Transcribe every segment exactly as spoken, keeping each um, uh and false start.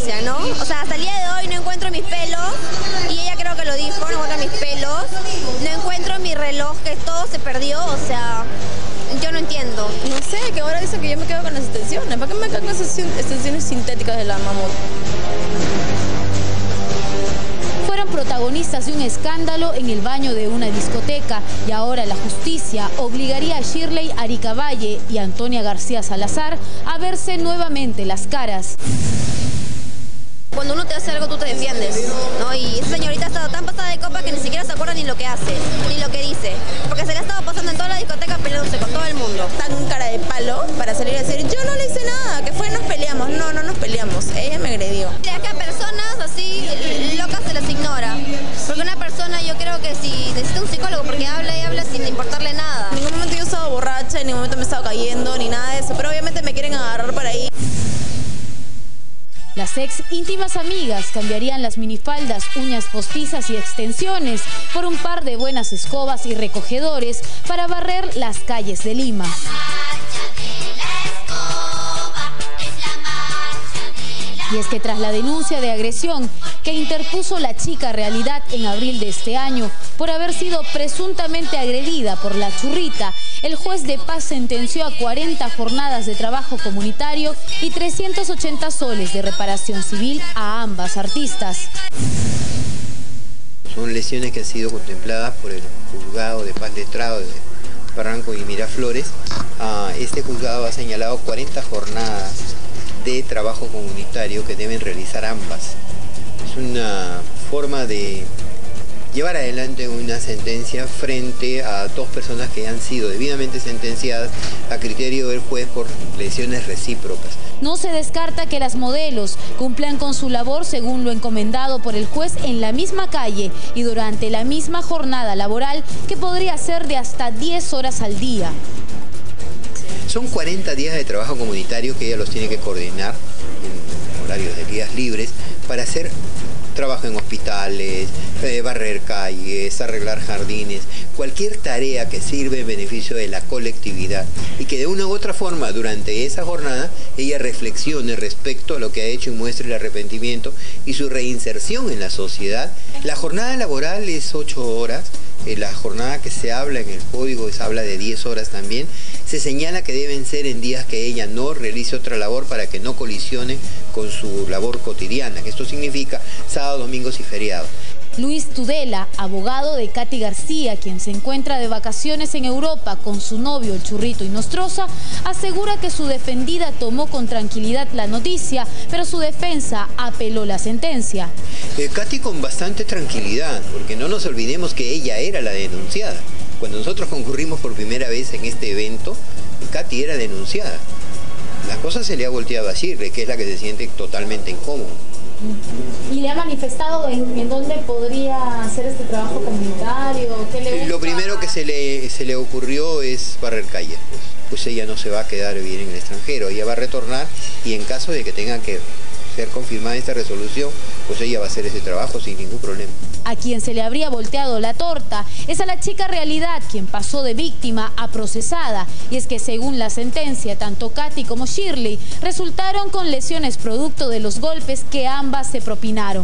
denuncian, ¿no? O sea, hasta el día de hoy no encuentro mis pelos, y ella creo que lo dijo, no encuentro mis pelos, no encuentro mi reloj, que todo se perdió, o sea, yo no entiendo. No sé, que ahora dicen que yo me quedo con las extensiones. ¿Para qué me quedo con esas extensiones sintéticas de la mamut? Fueron protagonistas de un escándalo en el baño de una discoteca y ahora la justicia obligaría a Shirley Aricavalle y Antonia García Salazar a verse nuevamente las caras. Cuando uno te hace algo, tú te defiendes, ¿no? Y esa señorita ha estado tan pasada de copa que ni siquiera se acuerda ni lo que hace, ni lo que dice. Porque se le ha estado pasando en toda la discoteca peleándose con todo el mundo. Tan cara de palo para salir a decir, yo no le hice nada, que fue nos peleamos. No, no nos peleamos, ella me agredió. Es que a personas así locas se les ignora. Porque una persona, yo creo que si necesita un psicólogo, porque habla y habla sin importarle nada. En ningún momento yo he estado borracha, en ningún momento me he estado cayendo, ni nada de eso. Pero obviamente me quieren agarrar por ahí. Las ex íntimas amigas cambiarían las minifaldas, uñas postizas y extensiones por un par de buenas escobas y recogedores para barrer las calles de Lima. Y es que tras la denuncia de agresión que interpuso la chica Realidad en abril de este año por haber sido presuntamente agredida por la Churrita, el juez de paz sentenció a cuarenta jornadas de trabajo comunitario y trescientos ochenta soles de reparación civil a ambas artistas. Son lesiones que han sido contempladas por el juzgado de paz letrado de Barranco y Miraflores. Este juzgado ha señalado cuarenta jornadas de trabajo comunitario que deben realizar ambas. Es una forma de llevar adelante una sentencia frente a dos personas que han sido debidamente sentenciadas a criterio del juez por lesiones recíprocas. No se descarta que las modelos cumplan con su labor según lo encomendado por el juez en la misma calle y durante la misma jornada laboral, que podría ser de hasta diez horas al día. Son cuarenta días de trabajo comunitario que ella los tiene que coordinar en horarios de días libres para hacer trabajo en hospitales, eh, barrer calles, arreglar jardines, cualquier tarea que sirve en beneficio de la colectividad y que de una u otra forma durante esa jornada ella reflexione respecto a lo que ha hecho y muestre el arrepentimiento y su reinserción en la sociedad. La jornada laboral es ocho horas, eh, la jornada que se habla en el código se habla de diez horas también. Se señala que deben ser en días que ella no realice otra labor para que no colisione con su labor cotidiana, que esto significa sábado, domingos y feriados. Luis Tudela, abogado de Katy García, quien se encuentra de vacaciones en Europa con su novio el Churrito Inostroza, asegura que su defendida tomó con tranquilidad la noticia, pero su defensa apeló la sentencia. Eh, Katy con bastante tranquilidad, porque no nos olvidemos que ella era la denunciada. Cuando nosotros concurrimos por primera vez en este evento, Katy era denunciada. Las cosas se le ha volteado a Shirley, que es la que se siente totalmente incómoda. ¿Y le ha manifestado en, en dónde podría hacer este trabajo comunitario? ¿Qué le gusta? Lo primero que se le, se le ocurrió es barrer calles, pues. pues ella no se va a quedar a vivir en el extranjero, ella va a retornar y en caso de que tenga que ser confirmada esta resolución, pues ella va a hacer ese trabajo sin ningún problema. A quien se le habría volteado la torta es a la chica Realidad, quien pasó de víctima a procesada. Y es que según la sentencia, tanto Katy como Shirley resultaron con lesiones producto de los golpes que ambas se propinaron.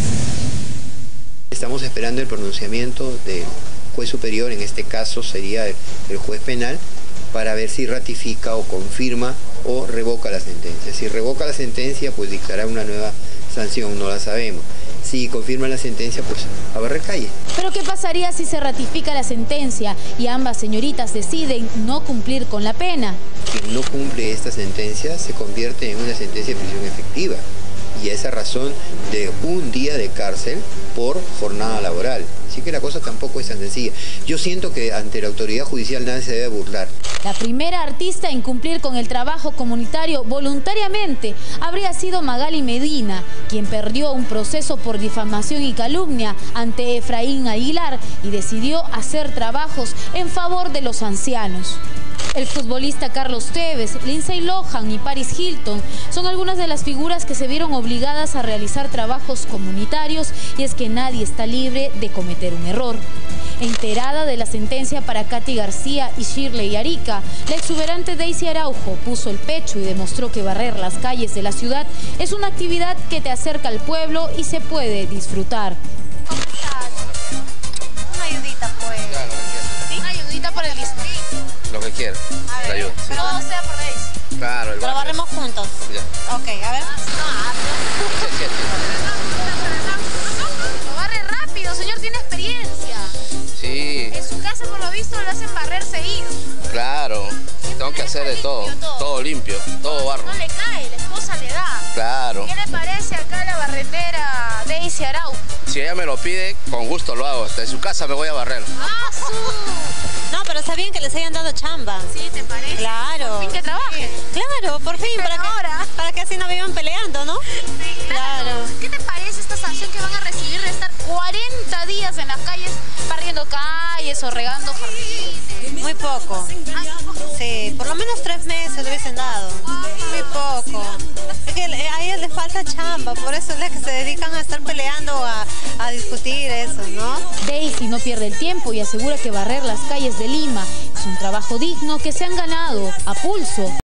Estamos esperando el pronunciamiento del juez superior, en este caso sería el, el juez penal, para ver si ratifica o confirma o revoca la sentencia. Si revoca la sentencia, pues dictará una nueva sanción, no la sabemos. Si confirma la sentencia, pues a barrer calle. Pero ¿qué pasaría si se ratifica la sentencia y ambas señoritas deciden no cumplir con la pena? Quien no cumple esta sentencia se convierte en una sentencia de prisión efectiva. Y a esa razón de un día de cárcel por jornada laboral. Así que la cosa tampoco es tan sencilla. Yo siento que ante la autoridad judicial nadie se debe burlar. La primera artista en cumplir con el trabajo comunitario voluntariamente habría sido Magali Medina, quien perdió un proceso por difamación y calumnia ante Efraín Aguilar y decidió hacer trabajos en favor de los ancianos. El futbolista Carlos Tevez, Lindsay Lohan y Paris Hilton son algunas de las figuras que se vieron obligadas a realizar trabajos comunitarios, y es que nadie está libre de cometer un error. Enterada de la sentencia para Katy García y Shirley Arica, la exuberante Daisy Araujo puso el pecho y demostró que barrer las calles de la ciudad es una actividad que te acerca al pueblo y se puede disfrutar. ¿Cómo estás? Una ayudita, pues. Claro, lo que quiera. ¿Sí? Una ayudita por el distrito. Lo que quiera. A ver, Te ayudo. pero todo sea por Daisy. Claro, el Pero barrio. barremos juntos. Ya. Ok, a ver. Sí, sí, Lo barre rápido, señor, tiene experiencia. sí. En su casa, por lo visto, lo hacen barrer seguido. Claro. Tengo que hacer de todo. Todo limpio, todo barro. No le cae, la esposa le da. Claro. ¿Qué le parece acá la barrendera Daisy Araujo? Si ella me lo pide, con gusto lo hago. Hasta en su casa me voy a barrer. ¡Ah, su! No, pero está bien que les hayan dado chamba. Sí, ¿te parece? Claro. Por fin que trabajen. Claro, por fin, para que, ahora. para que así no vivan peleando, ¿no? Sí, claro. Claro. ¿Qué te parece esta sanción que van a recibir de estar cuarenta días en las calles barriendo calles o regando jardines? Muy poco. Sí, por lo menos tres meses le hubiesen dado. Muy poco. Es que a ellos les falta chamba, por eso es la que se dedican a estar peleando, a, a discutir eso, ¿no? Daisy no pierde el tiempo y asegura que barrer las calles de Lima es un trabajo digno que se han ganado a pulso.